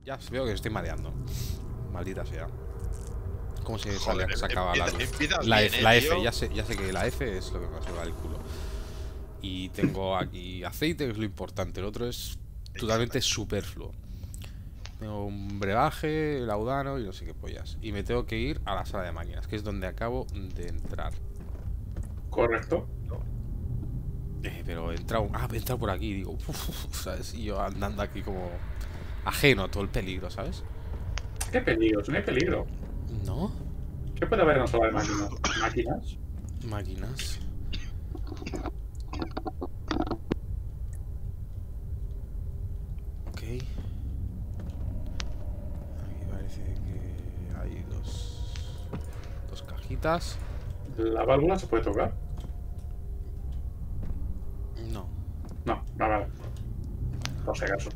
Ya veo que estoy mareando. Maldita sea. ¿Cómo se Joder, sacaba la luz? empiezas La bien, F, la F, tío. ya sé que la F es lo que me va el culo. Y tengo aquí aceite, que es lo importante. El otro es totalmente superfluo. Tengo un brebaje, laudano y no sé qué pollas. Y me tengo que ir a la sala de máquinas, que es donde acabo de entrar. Correcto. Pero he entrado... Ah, he entrado por aquí, digo... ¿sabes? Y yo andando aquí como... ajeno a todo el peligro, ¿sabes? ¿Qué peligro? No hay peligro. ¿No? ¿Qué puede haber en la sala de máquinas? ¿Máquinas? Máquinas. Ok. Aquí parece que hay dos cajitas. ¿La válvula se puede tocar? No. No, vale. Por si acaso.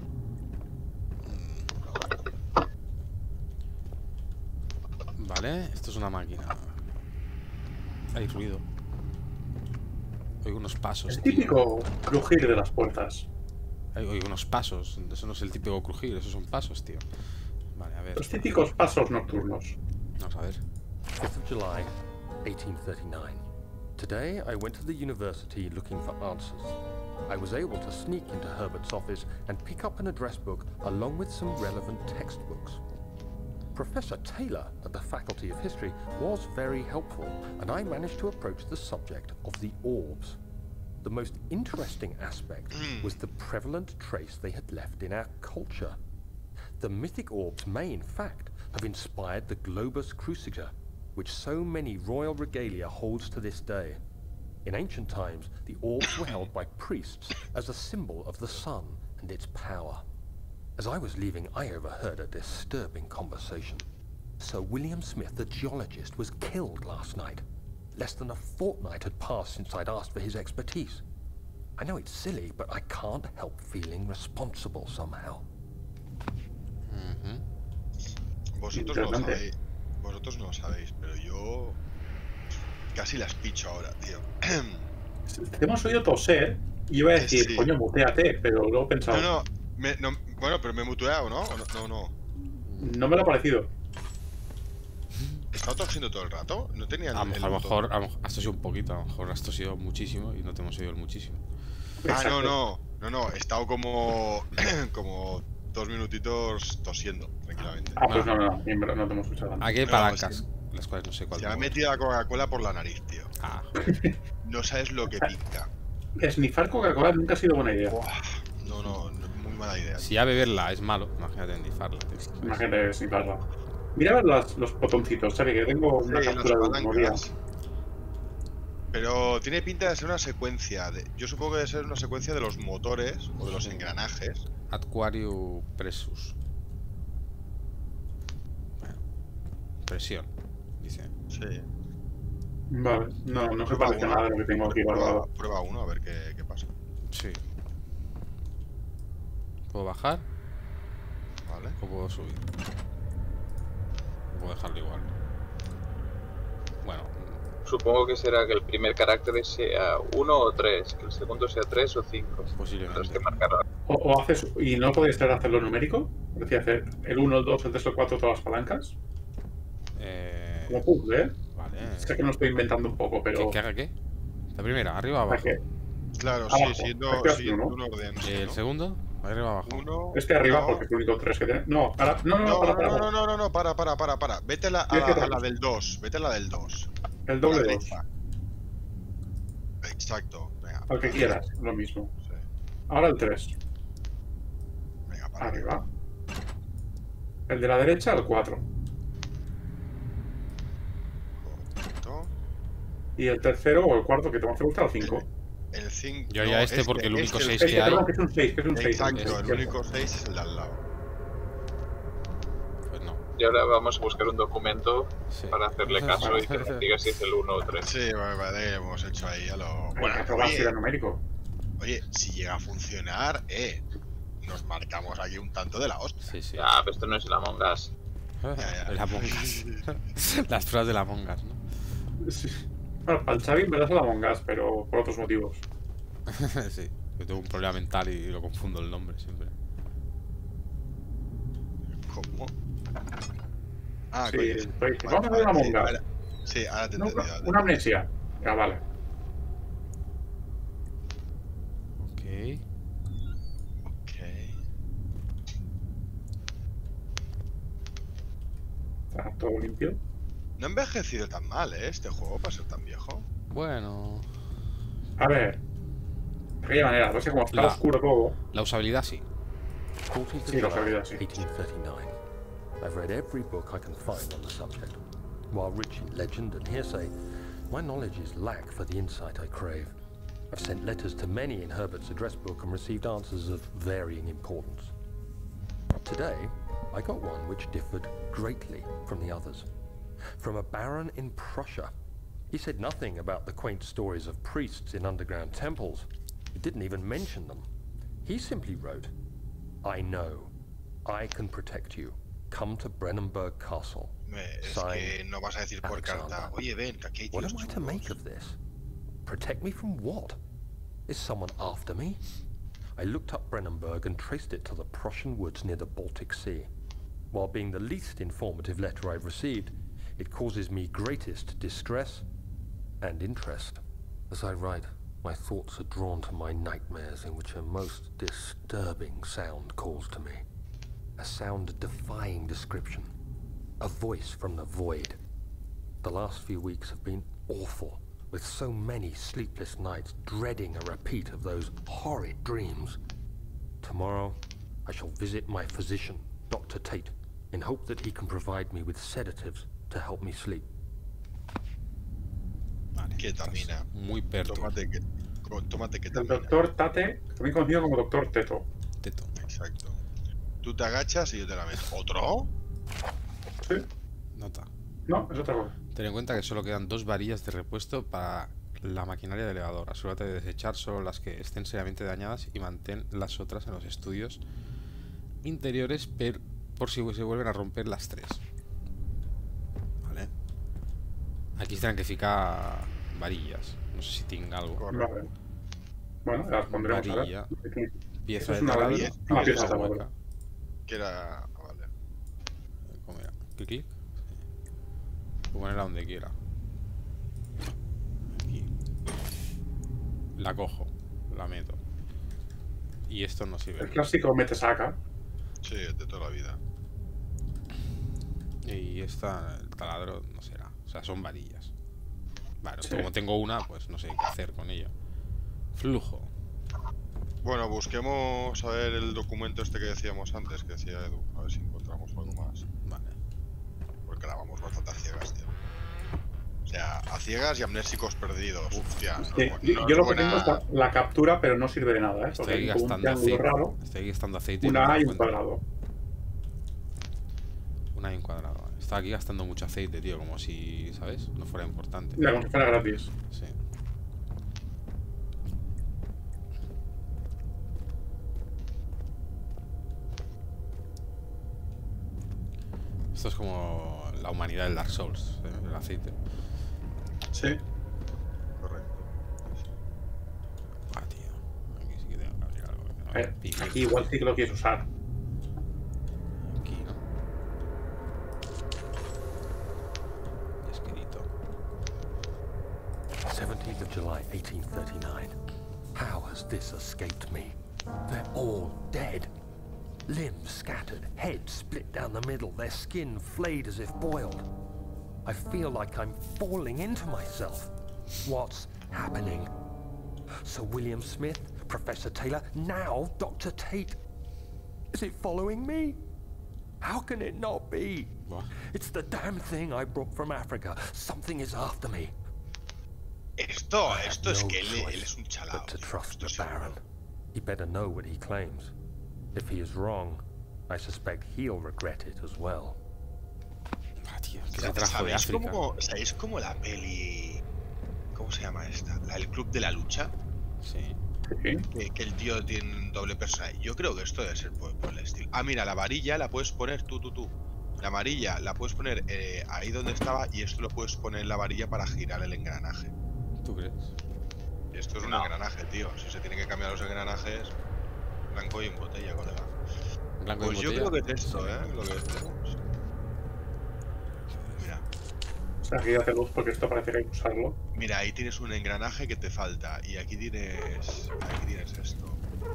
Vale, esto es una máquina. Hay ruido. Oigo unos pasos, El tío. típico crujir de las puertas. Oigo unos pasos. Eso no es el típico crujir, esos son pasos, tío. Vale, a ver. Los típicos pasos nocturnos. Vamos a ver. 5th of July, 1839. Today I went to the university looking for answers. I was able to sneak into Herbert's office and pick up an address book along with some relevant textbooks. Professor Taylor at the Faculty of History was very helpful, and I managed to approach the subject of the orbs. The most interesting aspect was the prevalent trace they had left in our culture. The mythic orbs may, in fact, have inspired the Globus Cruciger, which so many royal regalia holds to this day. In ancient times, the orbs were held by priests as a symbol of the sun and its power. As I was leaving, I overheard a disturbing conversation. Sir William Smith, the geologist, was killed last night. Less than a fortnight had passed since I'd asked for his expertise. I know it's silly, but I can't help feeling responsible somehow. Vosotros no lo sabéis. Vosotros no lo sabéis, pero yo casi las picho ahora, tío. Te hemos oído toser y iba a decir, Sí. coño, muteate, pero luego he pensado, Bueno, pero me he muteado, ¿no? No. no me lo ha parecido. ¿He estado tosiendo todo el rato? No tenía A lo mejor has tosido un poquito, a lo mejor has tosido muchísimo y no te hemos oído el muchísimo. Ah, no. He estado como 2 minutitos tosiendo, tranquilamente. Ah, pues no te hemos escuchado tanto. Aquí hay No, palancas, las cuales no sé cuál. Se me ha metido la Coca-Cola por la nariz, tío. Ah, No sabes lo que pica. Snifar Coca-Cola nunca ha sido buena idea. No, muy mala idea. si ya beberla es malo, imagínate endifarla, tío. ¿Sabes? Imagínate snifarla. Mira a ver los botoncitos, ¿sabes? Que tengo una Sí, captura las de memoria. palancas. Pero tiene pinta de ser una secuencia. Yo supongo que debe ser una secuencia de los motores o de los engranajes. Aquarius Pressus. Bueno, presión, dice. Sí. Vale, no se parece a nada de lo que tengo aquí guardado. Prueba uno a ver qué pasa. Sí. ¿Puedo bajar Vale. o puedo subir? Puedo dejarlo igual. Bueno, Supongo que será que el primer carácter sea 1 o 3, que el segundo sea 3 o 5. Los posiblemente. que marcarán. O haces, y no podéis hacerlo numérico, es decir, hacer el 1, el 2, el 3, el 4, todas las palancas. Como puzzle, ¿eh? Vale. Sé que no estoy inventando un poco, pero. ¿Qué haga qué? La primera, arriba o abajo. ¿Qué? Claro, Abajo. sí, siguiendo un orden. Sí, El ¿no? segundo, arriba o abajo. Uno. Este arriba, no. porque es el único 3 que tiene. No, para. No, Para. Vete a la del 2. Vete a la del 2. El A la doble 2. derecha. Exacto. Venga. Al que quieras, lo mismo. Sí. Ahora el 3. Venga, para Arriba. El de la derecha, el 4. Correcto. Y el tercero o el cuarto, que te va a gustar, el 5. El 5. Yo haría este porque el único 6 Este, que hay. perdón, que es un 6, que es un 6. Exacto, el único 6 es el de al lado. Pues no. Y ahora vamos a buscar un documento Sí. para hacerle caso y que nos diga si es el 1 o 3. Sí, vale, hemos hecho ahí a lo. Bueno, probar si era numérico. Oye, si llega a funcionar, nos marcamos aquí un tanto de la hostia. Sí, sí. Ah, pero esto no es el Among Us. El Among Us. Las pruebas del Among Us, ¿no? Sí. Bueno, para el Xavi me das a la Among Us, pero por otros motivos. Sí. Yo tengo un problema mental y lo confundo el nombre siempre. ¿Cómo? Ah, Sí, coño. pues, vamos a ver una monga. Sí, ahora te he No, entendido. una amnesia. Ya, vale. Ok. Ok. Está todo limpio. No ha envejecido tan mal, este juego para ser tan viejo. Bueno. A ver. De aquella manera, no sé cómo está La- oscuro todo. La usabilidad sí. 14th of Sí, lo July, sabía, sí. 1839. I've read every book I can find on the subject. While rich in legend and hearsay, my knowledge is lack for the insight I crave. I've sent letters to many in Herbert's address book and received answers of varying importance. Today, I got one which differed greatly from the others. From a baron in Prussia. He said nothing about the quaint stories of priests in underground temples. He didn't even mention them. He simply wrote, I know. I can protect you. Come to Brennenburg Castle. Es Signed, que no vas a decir por Alexander. carta. Oye, ven, que aquí hay What tíos am I to chungos. make of this? Protect me from what? Is someone after me? I looked up Brennenburg and traced it to the Prussian woods near the Baltic Sea. While being the least informative letter I've received, it causes me greatest distress and interest. As I write, my thoughts are drawn to my nightmares in which a most disturbing sound calls to me. A sound defying description. A voice from the void. The last few weeks have been awful, with so many sleepless nights dreading a repeat of those horrid dreams. Tomorrow, I shall visit my physician, Dr. Tate, in hope that he can provide me with sedatives to help me sleep. Vale. Ketamina. Muy perto. Tómate El ketamina. doctor Tate, también conocido como doctor Teto. Teto. Exacto. Tú te agachas y yo te la meto. ¿Otro? Sí. Nota. No, es otra cosa. Ten en cuenta que solo quedan 2 varillas de repuesto para la maquinaria del elevador. Asegúrate de desechar solo las que estén seriamente dañadas y mantén las otras en los estudios interiores por si se vuelven a romper las 3. Vale. Aquí tendrán que ficar varillas. No sé si tenga algo. Vale. Bueno, las pondremos Varilla. ahora. Pieza de Es una taladro. varilla. y Una pieza pieza de taladro. hueca. Que era... Vale. ¿Cómo era? ¿Clic, clic? Puedo ponerla donde quiera. Aquí. La cojo. La meto. Y esto no sirve. El clásico mete-saca. Sí, de toda la vida. Y esta, el taladro, no será. O sea, son varillas. Vale, Sí. como tengo una, pues no sé qué hacer con ella. Flujo. Bueno, busquemos a ver el documento este que decíamos antes, que decía Edu. A ver si encontramos algo más. Vale. Porque la vamos bastante a ciegas, tío. O sea, a ciegas y amnésicos perdidos. Hostia, no, Sí, no yo es lo que buena- tengo es la captura, pero no sirve de nada, ¿eh? Estoy Porque hay como un gastando triángulo aceite. raro, Estoy gastando aceite. y no una me A y un encuentro. cuadrado. Una y un cuadrado. Vale. Estaba aquí gastando mucho aceite, tío. Como si, ¿sabes? No fuera importante. Mira, como si fuera gratis. Sí. Esto es como la humanidad del Dark Souls, el aceite. Sí. Correcto. Ah, tío. Aquí sí que tengo que abrir algo. A ver, aquí igual sí que lo quieres usar. Aquí, ¿no? Escrito. 17th of July, 1839. How has this escaped me? They're all dead. Limbs scattered, heads split down the middle, their skin flayed as if boiled. I feel like I'm falling into myself. What's happening? Sir William Smith, Professor Taylor, now Dr. Tate. Is it following me? How can it not be? What? It's the damn thing I brought from Africa. Something is after me. Esto I es have que no él es un choice chalao. but to tío, trust estoy the seguro. Baron. He better know what he claims. If he is wrong, I suspect he'll regret it as well. Ah, tío. Que se trajo de África. ¿Sabéis cómo la peli... ¿Cómo se llama esta? El Club de la Lucha. Sí. Sí. Que el tío tiene un doble personaje. Yo creo que esto debe ser por el estilo. Ah, mira, la varilla la puedes poner tú. La varilla la puedes poner ahí donde estaba y esto lo puedes poner en la varilla para girar el engranaje. ¿Tú crees? Esto es un engranaje, tío. Si se tiene que cambiar los engranajes... Blanco y en botella, colega. Blanco Pues y yo botella. creo que es esto, lo que tenemos. Mira. O sea, aquí hace luz porque esto parece que hay que usarlo. Mira, ahí tienes un engranaje que te falta. Y aquí tienes. Aquí tienes esto.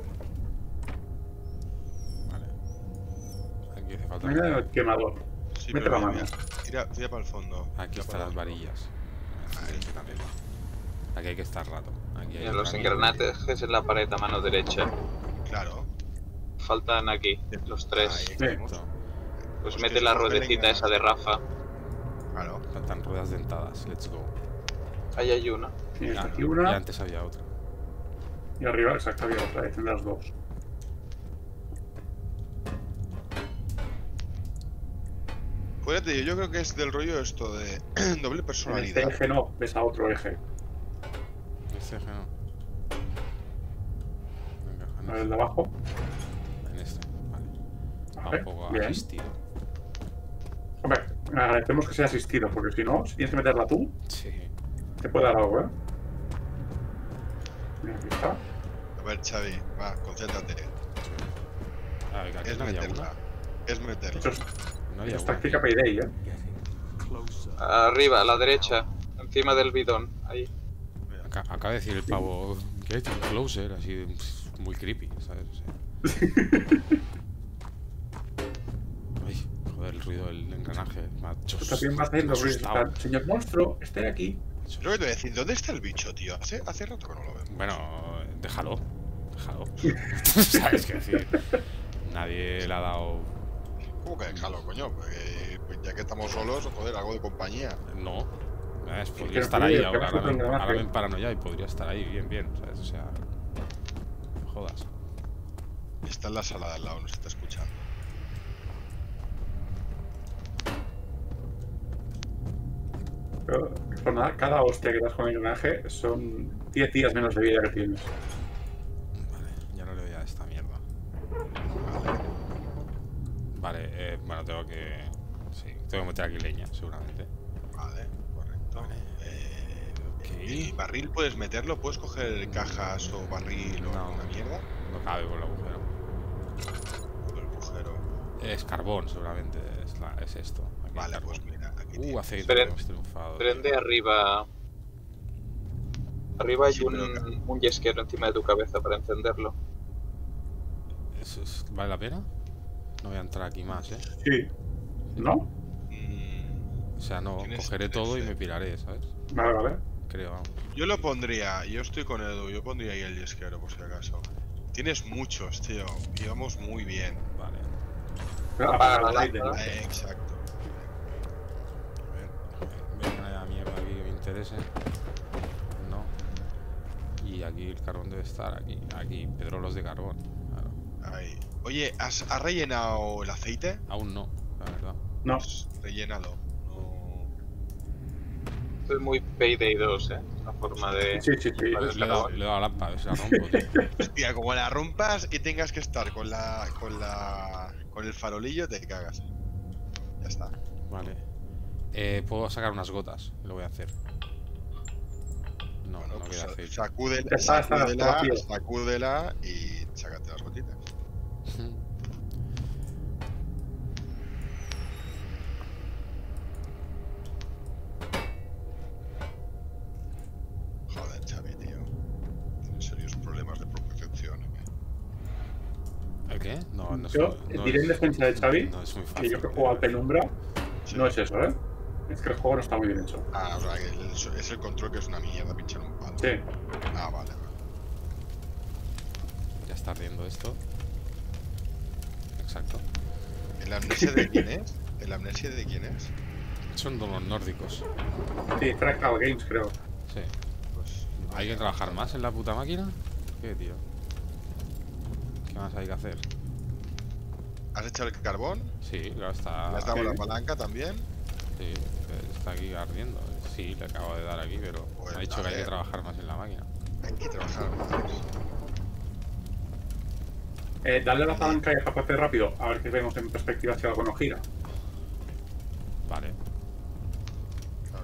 Vale. Aquí hace falta. Mira el quemador. Sí, Mete pero la mira, mano. tira para el fondo. Aquí tira están para las el fondo. varillas. Ahí. Aquí también. Aquí hay que estar rato. Aquí hay Mira, los engranajes. engranajes en la pared a mano derecha. Claro. Faltan aquí, los Ahí tres. tenemos. Esto. Pues Pues mete que la es coger ruedecita esa de Rafa. Claro. Faltan ruedas dentadas. Let's go. Ahí hay una. Tienes Ah, aquí y una. antes había otra. Y arriba, exacto, había otra. Ahí tendrás dos. Fíjate, yo creo que es del rollo esto de doble En este personalidad. eje no, ves a otro eje. Este eje no. Venga, A ver, el de abajo. en este. Vale. Va Vale, un poco bien. asistido. Hombre, agradecemos que sea asistido, porque si no, si tienes que meterla tú, Sí. te puede dar algo, ¿eh? Mira, aquí está. A ver, Xavi, va, concéntrate. Ah, venga, aquí Es no había meterla. una. Es meterla. Esto es, No había es una. táctica Payday, ¿eh? Arriba, a la derecha. Encima del bidón. Ahí. Mira. Acaba de decir el pavo. Get closer, así muy creepy, ¿sabes? O sea. Ay, joder, el ruido del engranaje. Me ha hecho. Tú también vas haciendo me ha ruidos. asustado. Señor monstruo, esté aquí. Yo que te voy a decir, ¿dónde está el bicho, tío? Hace rato que no lo veo. Bueno, déjalo. Déjalo. ¿Sabes qué decir? Nadie le ha dado. ¿Cómo que déjalo, coño? Pues ya que estamos solos, joder, algo de compañía. No. ¿Sabes? Podría que estar no ahí podía, ahora. que no se puede Ahora hacer. me paranoia y podría estar ahí bien, ¿sabes? O sea. No jodas. Está en la sala de al lado, nos está escuchando. Pero, por nada, cada hostia que das con el engranaje son 10 días menos de vida que tienes. Vale, ya no le doy a esta mierda. Vale, bueno, tengo que. Sí, tengo que meter aquí leña, seguramente. Vale, correcto. Vale. Ok. ¿El barril puedes meterlo? ¿Puedes coger cajas o barril o No. alguna mierda? No cabe por el agujero. Por el agujero. Es carbón, seguramente. Es esto. Aquí Vale, carbón. pues mira, aquí tienes. Aceite, Prende- hemos triunfado. Prende arriba. Arriba hay Sí, pero- un yesquero encima de tu cabeza para encenderlo. ¿Vale la pena? No voy a entrar aquí más, ¿eh? Sí. ¿No? O sea, no, Tienes cogeré todo y 13. me piraré, ¿sabes? Vale, vale. Creo, vamos. Yo lo pondría, yo estoy con Edu, yo pondría ahí el yesquero por si acaso. Tienes muchos, tío, y vamos muy bien. Vale. Apaga el aire, ¿no? Exacto. A ver, que no haya mierda aquí que me interese. No. Y aquí el carbón debe estar, aquí, pedrolos de carbón. Claro. Ahí. Oye, ¿has rellenado el aceite? Aún no, la verdad. No. Pues rellénalo. No. Esto es muy Payday 2, ¿eh? Una forma de. Sí, sí, sí. Vale, Le he dado la lámpara, a ver si la rompo, tío. Hostia, como la rompas y tengas que estar con el farolillo, te cagas. Ya está. Vale. Puedo sacar unas gotas, lo voy a hacer. No, Bueno, no pues queda aceite. Ya está sacúdela, vacío. sacúdela y sácate las gotitas. Joder, Xavi, tío. Tienes serios problemas de propiocepción. ¿El qué? No, no es Yo no diré en defensa de Xavi no es muy que fácil. yo que juego al penumbra, Sí. no es eso, ¿eh? Es que el juego no está muy bien hecho. Ah, o sea, que es el control que es una mierda pinchar un palo. Sí. Ah, vale. Ya está ardiendo esto. Exacto. ¿El amnesia de quién es? ¿El amnesia de quién es? Son de los nórdicos. Sí, Fractal Games, creo. Sí. Pues. ¿Hay que trabajar más en la puta máquina? ¿Qué, tío? ¿Qué más hay que hacer? ¿Has echado el carbón? Sí, claro, está. ¿Le has dado sí. la palanca también? Sí, está aquí ardiendo. Sí, le acabo de dar aquí, pero Pues, me ha dicho a que hay que ver. trabajar más en la máquina. Hay que trabajar más. Dale a la palanca y escapate rápido, a ver que vemos en perspectiva si algo no gira. Vale. Claro.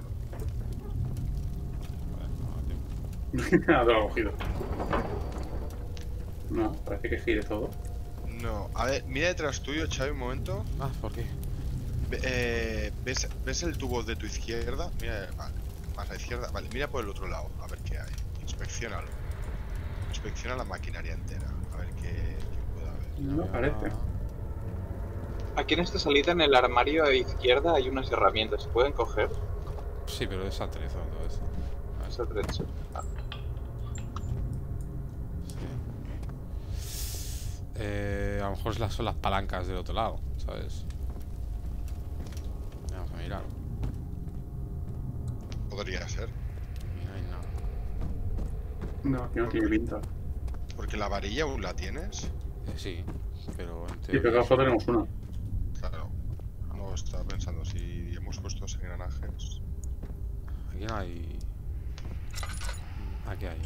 Vale, no, tío. Nada, lo he cogido. No, parece que gire todo. No, a ver, mira detrás tuyo, Xavi, un momento. Ah, ¿por qué? ¿Ves el tubo de tu izquierda? Mira, vale, más a la izquierda. Vale, mira por el otro lado, a ver qué hay. Inspecciónalo. Inspecciona la maquinaria entera, a ver qué puede haber. No parece. Aquí en esta salida, en el armario a izquierda, hay unas herramientas. ¿Se pueden coger? Sí, pero es atrezo todo eso. Esa derecha. Ah, Sí. A lo mejor son las palancas del otro lado, ¿sabes? Vamos a mirar. Podría ser. Mira, hay nada. No, aquí no tiene pinta. Porque la varilla aún la tienes. Sí, pero en Sí, teoría pero solo tenemos una. Claro. No, estaba pensando, si hemos puesto los engranajes. aquí no hay. Aquí hay.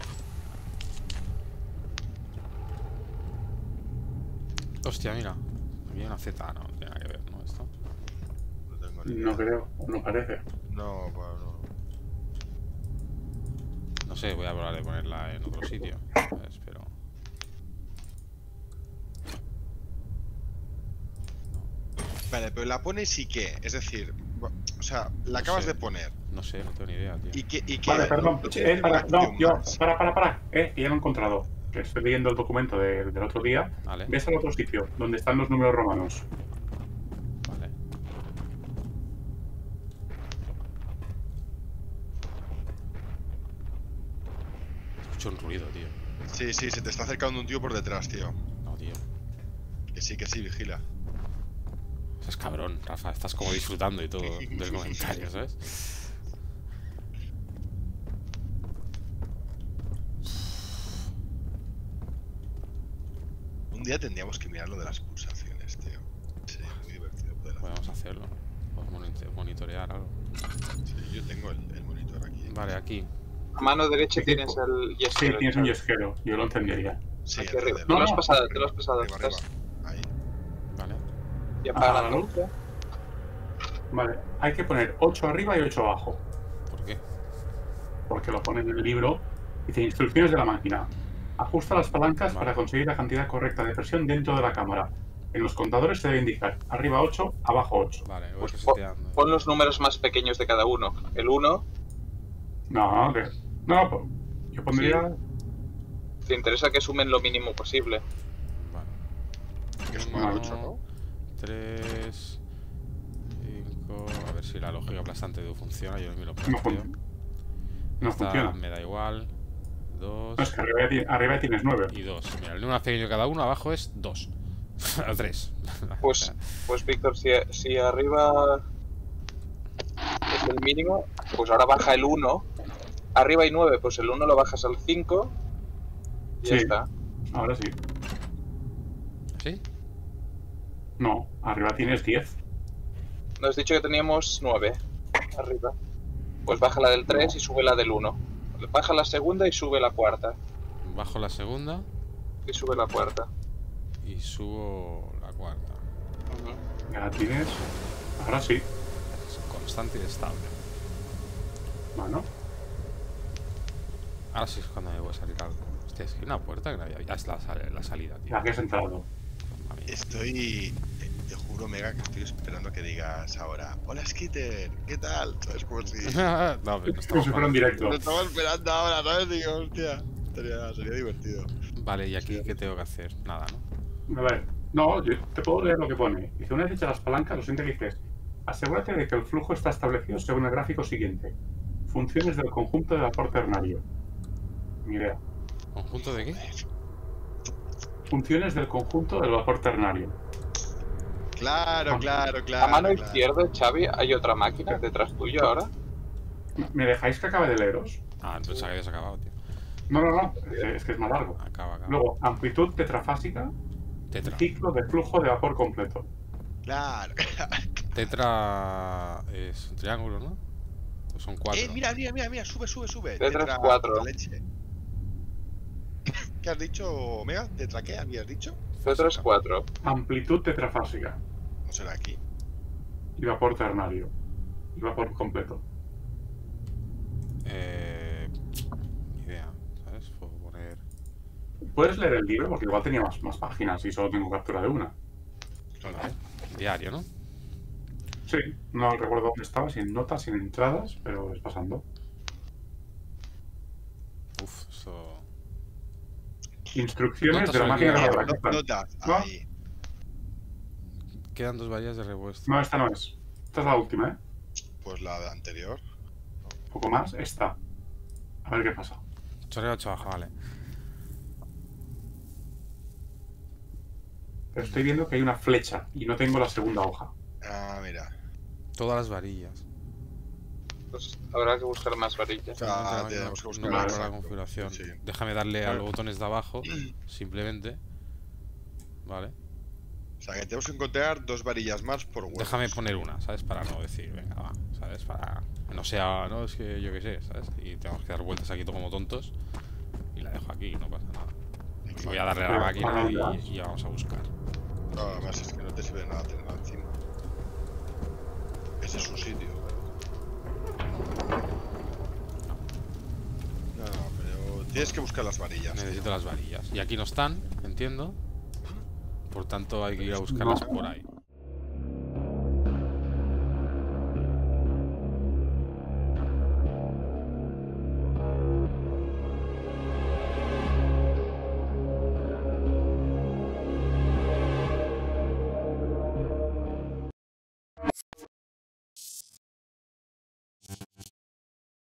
Hostia, mira. Aquí hay una Z, no tiene nada que ver, ¿no? Esto. No tengo ni idea. No creo, no parece. No, bueno, no. No sé, voy a probar de ponerla en otro sitio. ¿Sabes? Pero. Vale, pero la pones y qué, es decir, o sea, la No acabas sé. de poner. No sé, no tengo ni idea, tío. ¿Y qué? Vale, perdón. Para, No, yo. Para. Ya lo he encontrado. Que estoy leyendo el documento del otro día. Vale, Ves al otro sitio, donde están los números romanos. vale. Escucho un ruido, tío. Sí, se te está acercando un tío por detrás, tío. No, tío. Que sí, vigila. Es cabrón, Rafa. Estás como disfrutando y todo del comentario, ¿sabes? Un día tendríamos que mirar lo de las pulsaciones, tío. Sería muy divertido poder hacer. Podemos hacerlo. Podemos monitorear algo. Sí, yo tengo el monitor aquí. Vale, aquí. A mano derecha Sí, tienes el Sí, yesquero. tienes un yesquero. Yo lo entendería. Sí, Aquí arriba. encéndelo. Te lo has No, pasado, te lo has pasado. Arriba, arriba. Estás- Ahí. Vale. Y apaga la ¿no? luz. Vale, hay que poner 8 arriba y 8 abajo. ¿Por qué? Porque lo ponen en el libro. Dice instrucciones de la máquina. Ajusta las palancas Vale. para conseguir la cantidad correcta de presión dentro de la cámara. En los contadores se debe indicar arriba 8, abajo 8. Vale, voy Pues reseteando. pon los números más pequeños de cada uno. El 1, No, pues, yo pondría. te interesa que sumen lo mínimo posible. Vale. Que es Uno, 8, ¿no? 3, 5. A ver si la lógica aplastante de funciona. Yo me lo No, planteo. no Esta funciona. me da igual. 2 No, es que arriba tienes 9. y 2. Mira, el número más pequeño de cada uno abajo es 2. O 3. Pues Víctor, si arriba es el mínimo, pues ahora baja el 1. Arriba hay 9, pues el 1 lo bajas al 5. Y ya Sí. está. Ahora sí. ¿Sí? No, arriba tienes 10. Nos has dicho que teníamos 9 arriba. Pues baja la del 3 y sube la del 1. Baja la segunda y sube la cuarta. Bajo la segunda Y sube la cuarta. y subo la cuarta. Ujú. Ya la tienes. Ahora sí. Es constante y estable. Bueno, Ahora sí es cuando me voy a salir algo. Hostia, es que hay una puerta que no había. Ya es la salida, tío. ya que has entrado. Mamma mía. Estoy. Te juro, Mega, que estoy esperando que digas ahora. Hola, Skitter, ¿qué tal? ¿Sabes? Como si. No, pero no Como estamos si fuera en jugando. directo. Lo estaba esperando ahora, ¿sabes? Digo, hostia. Sería divertido. Vale, ¿y aquí qué tengo que hacer? Nada, ¿no? A ver, no, yo te puedo leer lo que pone. Dice, una vez hechas las palancas, lo siguiente que dices, asegúrate de que el flujo está establecido según el gráfico siguiente. Funciones del conjunto de vapor ternario. Ni idea. ¿Conjunto de qué? Funciones del conjunto del vapor ternario. Claro. A mano izquierda, Xavi, hay otra máquina detrás tuyo ahora. ¿Me dejáis que acabe de leeros? Ah, pensaba que habías acabado, tío. No, es que es más largo. Acaba. Luego, amplitud tetrafásica, Tetra. ciclo de flujo de vapor completo. Claro. Tetra es un triángulo, ¿no? Pues son 4. Mira, sube. Tetra es 4. la leche. ¿Qué has dicho, Mega? ¿Tetra qué habías dicho? Tetra es 4. Amplitud tetrafásica No será aquí. y vapor ternario. Y vapor completo. Ni idea, ¿sabes? Puedo poner. ¿Puedes leer el libro? Porque igual tenía más páginas y solo tengo captura de una. Vale. Diario, ¿no? Sí, no recuerdo dónde estaba, sin notas, sin entradas, pero es pasando. Uf, eso... Instrucciones Notas de la o máquina guía. grabadora. ¿qué tal? Notas. ¿No? Ahí. Quedan 2 varillas de repuesto. No, esta no es. Esta es la última, ¿eh? Pues la de anterior. Un poco más, esta. A ver qué pasa. 8 arriba, 8 abajo, vale. Pero estoy viendo que hay una flecha y no tengo la segunda hoja. Ah, mira. Todas las varillas. Pues habrá que buscar más varillas. Ah, No, tenemos que no buscar me la acuerdo la exacto. configuración. Sí. Déjame darle a Vale. los botones de abajo, simplemente. Vale. O sea, que tenemos que encontrar 2 varillas más por huevo. Déjame poner una, ¿sabes? Para no decir, venga, va, ¿sabes? Para que no sea, no, es que yo qué sé, ¿sabes? Y tenemos que dar vueltas aquí todo como tontos. Y la dejo aquí, no pasa nada. Y voy a darle a la máquina y ya vamos a buscar. No, además es que no te sirve de nada tenerla encima. Ese es su sitio, No, pero tienes que buscar las varillas. Necesito las varillas. Y aquí no están, entiendo. Por tanto hay que ir a buscarlas por ahí.